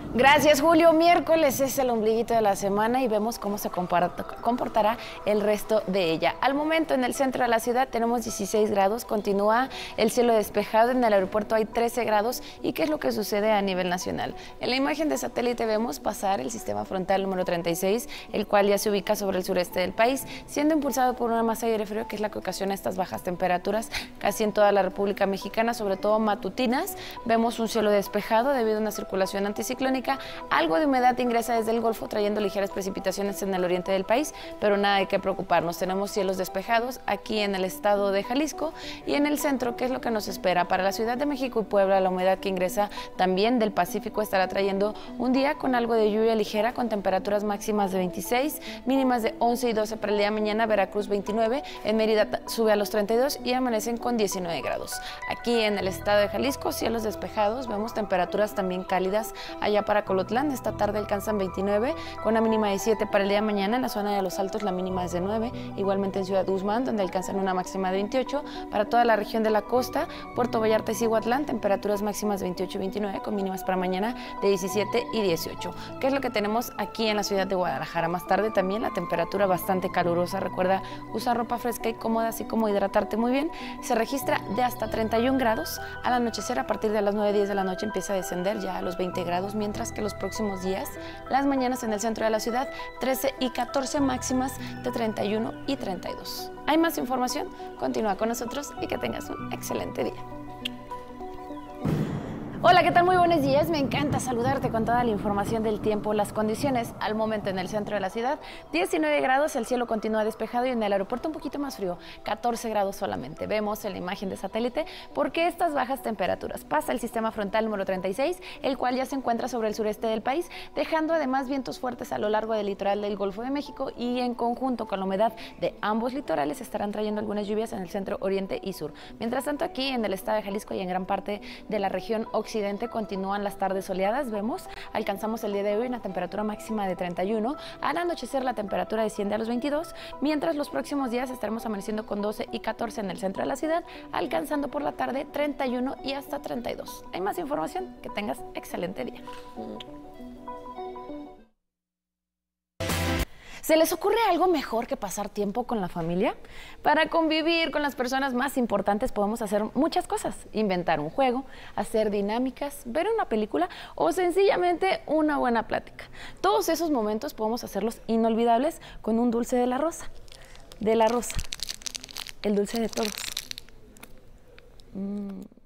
Gracias, Julio. Miércoles es el ombliguito de la semana y vemos cómo se comportará el resto de ella. Al momento, en el centro de la ciudad tenemos 16 grados, continúa el cielo despejado, en el aeropuerto hay 13 grados. ¿Y qué es lo que sucede a nivel nacional? En la imagen de satélite vemos pasar el sistema frontal número 36, el cual ya se ubica sobre el sureste del país, siendo impulsado por una masa de aire frío que es la que ocasiona estas bajas temperaturas casi en toda la República Mexicana, sobre todo matutinas. Vemos un cielo despejado debido a una circulación anticiclónica. Algo de humedad ingresa desde el Golfo trayendo ligeras precipitaciones en el oriente del país, pero nada de qué preocuparnos. Tenemos cielos despejados aquí en el estado de Jalisco y en el centro. ¿Qué es lo que nos espera? Para la Ciudad de México y Puebla, la humedad que ingresa también del Pacífico estará trayendo un día con algo de lluvia ligera, con temperaturas máximas de 26, mínimas de 11 y 12 para el día de mañana. Veracruz 29, en Mérida sube a los 32 y amanecen con 19 grados. Aquí en el estado de Jalisco, cielos despejados, vemos temperaturas también cálidas allá para Colotlán. Esta tarde alcanzan 29 con una mínima de 7 para el día de mañana. En la zona de Los Altos la mínima es de 9, igualmente en Ciudad Guzmán, donde alcanzan una máxima de 28. Para toda la región de la costa, Puerto Vallarta y Cihuatlán, temperaturas máximas 28 y 29 con mínimas para mañana de 17 y 18. ¿Qué es lo que tenemos aquí en la ciudad de Guadalajara? Más tarde también la temperatura bastante calurosa. Recuerda usar ropa fresca y cómoda, así como hidratarte muy bien. Se registra de hasta 31 grados. Al anochecer, a partir de las 9:10 de la noche, empieza a descender ya a los 20 grados, mientras que los próximos días, las mañanas en el centro de la ciudad, 13 y 14 máximas de 31 y 32. ¿Hay más información? Continúa con nosotros y que tengas un excelente día. Hola, ¿qué tal? Muy buenos días. Me encanta saludarte con toda la información del tiempo. Las condiciones al momento en el centro de la ciudad, 19 grados, el cielo continúa despejado y en el aeropuerto un poquito más frío, 14 grados solamente. Vemos en la imagen de satélite por qué estas bajas temperaturas. Pasa el sistema frontal número 36, el cual ya se encuentra sobre el sureste del país, dejando además vientos fuertes a lo largo del litoral del Golfo de México y en conjunto con la humedad de ambos litorales estarán trayendo algunas lluvias en el centro, oriente y sur. Mientras tanto, aquí en el estado de Jalisco y en gran parte de la región occidental continúan las tardes soleadas. Vemos, alcanzamos el día de hoy una temperatura máxima de 31. Al anochecer la temperatura desciende a los 22, mientras los próximos días estaremos amaneciendo con 12 y 14 en el centro de la ciudad, alcanzando por la tarde 31 y hasta 32. Hay más información, que tengas excelente día. ¿Se les ocurre algo mejor que pasar tiempo con la familia? Para convivir con las personas más importantes podemos hacer muchas cosas. Inventar un juego, hacer dinámicas, ver una película o sencillamente una buena plática. Todos esos momentos podemos hacerlos inolvidables con un dulce de la rosa. De la rosa. El dulce de todos.